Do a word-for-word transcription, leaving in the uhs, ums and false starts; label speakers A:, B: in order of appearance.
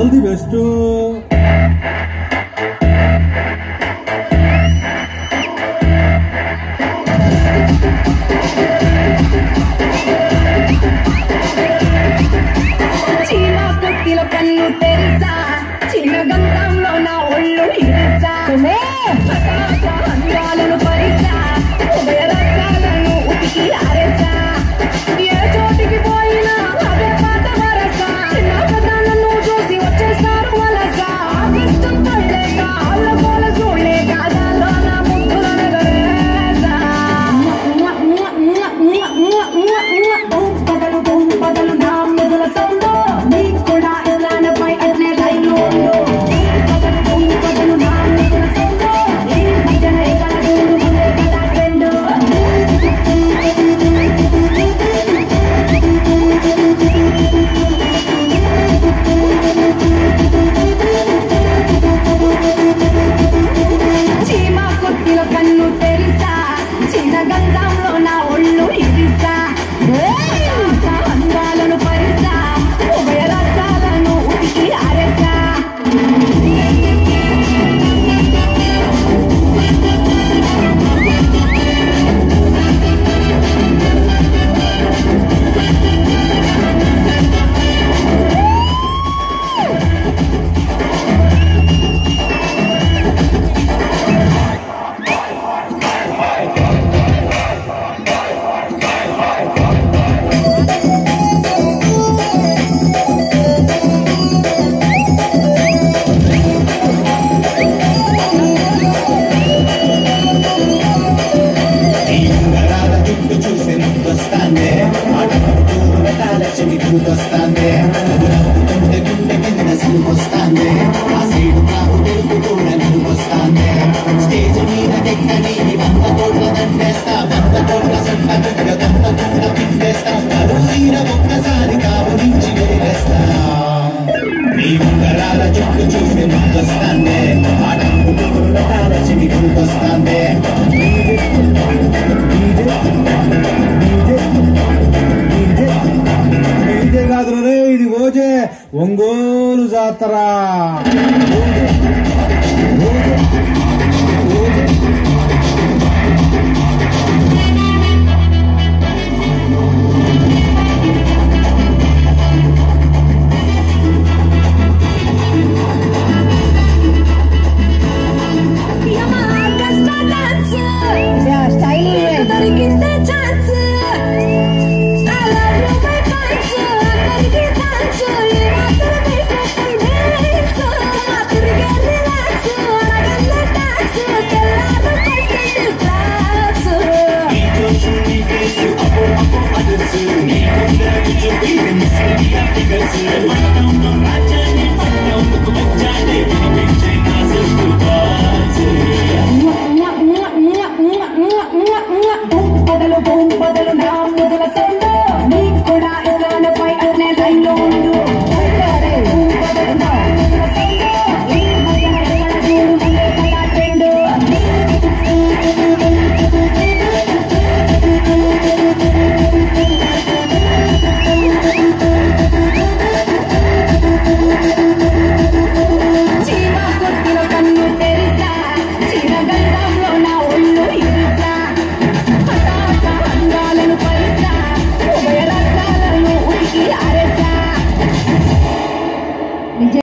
A: All the best.
B: చీమ కొట్టిలో కన్ను Teresa, చిన్న గంధంలో నా ఒళ్ళు ఇరిసా, అందాలను పరిసా, ఉదయ రకాలను ఉతికి ఆరేసా, ఏ చోటికి పోయినా అదే పాత వరసా, చిన్న పదాలను చూసి వచ్చేస్తారు వలసా, ఇష్టం పడలేక అల్ల పోల చూడలేక దానిలో నా ముద్దులను గరేసా. బదలు బూమ్ బదలు నా ముద్దుల సౌండు, నీకు కూడా ఇలానపై అట్లే లైన్లో ఉండు. బదలు బూమ్ బదలు నా ముద్దుల సౌండు, ఈ మధ్యన ఇక్కడ చూడు ముందే కదా ట్రెండు. చీమ కొట్టిలో కన్ను తెరిసా, చిన్న గంధంలో నా ఒళ్ళు ఇరిసా, అందాలను పరిసా, ఉభయ రాష్ట్రాలను ఉతికి ఆరేసా.
A: ఇది ఓజే ఒంగోలు జాతర.
C: Figures